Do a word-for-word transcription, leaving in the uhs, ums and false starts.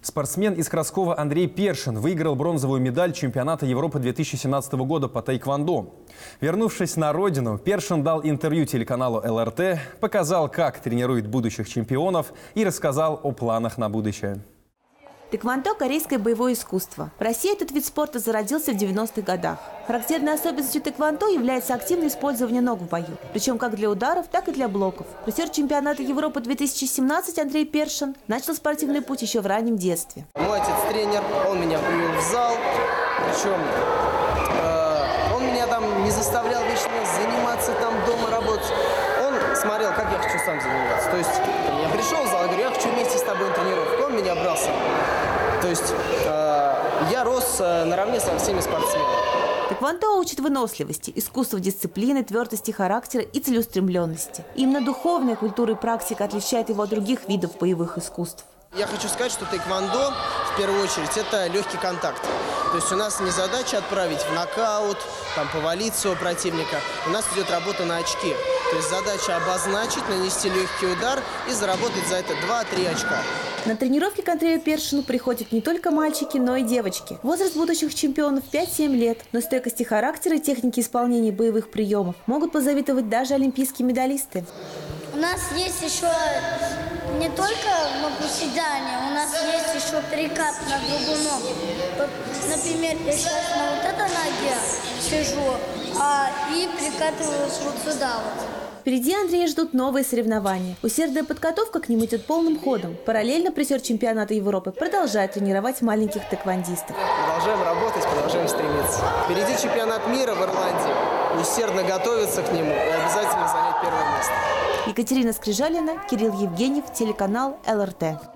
Спортсмен из Краскова Андрей Першин выиграл бронзовую медаль чемпионата Европы две тысячи семнадцатого года по тайквондо. Вернувшись на родину, Першин дал интервью телеканалу эл эр тэ, показал, как тренирует будущих чемпионов и рассказал о планах на будущее. Тхэквондо – корейское боевое искусство. В России этот вид спорта зародился в девяностых годах. Характерной особенностью тхэквондо является активное использование ног в бою. Причем как для ударов, так и для блоков. Призер чемпионата Европы две тысячи семнадцать Андрей Першин начал спортивный путь еще в раннем детстве. Мой отец тренер, он меня привел в зал. Причем э, он меня там не заставлял вечно заниматься, там дома работать. Он смотрел, как я хочу сам заниматься. То есть я пришел в зал, говорю, я хочу вместе с тобой на тренировку. Он меня брался. То есть э, я рос э, наравне со всеми спортсменами. Тхэквондо учит выносливости, искусству дисциплины, твердости характера и целеустремленности. Именно духовная культура и практика отличает его от других видов боевых искусств. Я хочу сказать, что тхэквондо, в первую очередь, это легкий контакт. То есть у нас не задача отправить в нокаут, там, повалить своего противника. У нас идет работа на очки. То есть задача обозначить, нанести легкий удар и заработать за это два-три очка. На тренировки к Андрею Першину приходят не только мальчики, но и девочки. Возраст будущих чемпионов пять-семь лет. Но стойкости характера и техники исполнения боевых приемов могут позавидовать даже олимпийские медалисты. У нас есть еще не только приседания, у нас есть еще перекат на другую ногу. Вот, например, я сейчас на вот этой ноге сижу а, и прикатываюсь вот сюда вот. Впереди Андрея ждут новые соревнования. Усердная подготовка к ним идет полным ходом. Параллельно призер чемпионата Европы продолжает тренировать маленьких тхэквондистов. Продолжаем работать, продолжаем стремиться. Впереди чемпионат мира в Ирландии. Усердно готовиться к нему и обязательно занять первое место. Екатерина Скрижалина, Кирилл Евгеньев, телеканал эл эр тэ.